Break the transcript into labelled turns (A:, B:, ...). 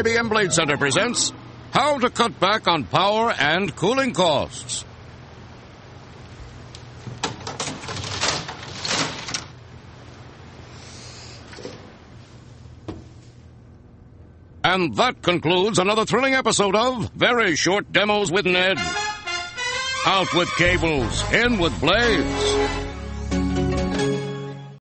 A: IBM BladeCenter presents How to Cut Back on Power and Cooling Costs. And that concludes another thrilling episode of Very Short Demos with Ned. Out with cables, in with blades.